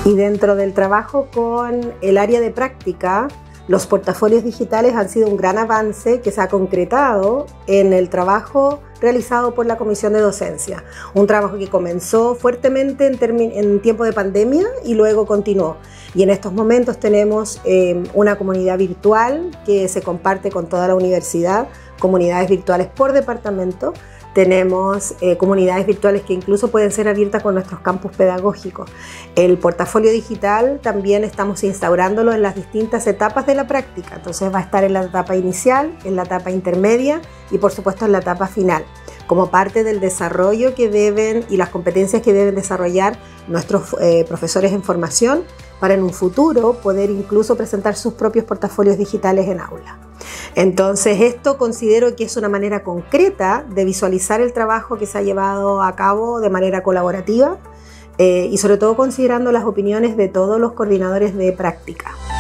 Y dentro del trabajo con el área de práctica, los portafolios digitales han sido un gran avance que se ha concretado en el trabajo realizado por la Comisión de Docencia. Un trabajo que comenzó fuertemente en tiempo de pandemia y luego continuó. Y en estos momentos tenemos una comunidad virtual que se comparte con toda la universidad, comunidades virtuales por departamento. Tenemos comunidades virtuales que incluso pueden ser abiertas con nuestros campus pedagógicos. El portafolio digital también estamos instaurándolo en las distintas etapas de la práctica. Entonces va a estar en la etapa inicial, en la etapa intermedia y por supuesto en la etapa final, como parte del desarrollo que deben y las competencias que deben desarrollar nuestros profesores en formación para en un futuro poder incluso presentar sus propios portafolios digitales en aula. Entonces esto considero que es una manera concreta de visualizar el trabajo que se ha llevado a cabo de manera colaborativa y sobre todo considerando las opiniones de todos los coordinadores de práctica.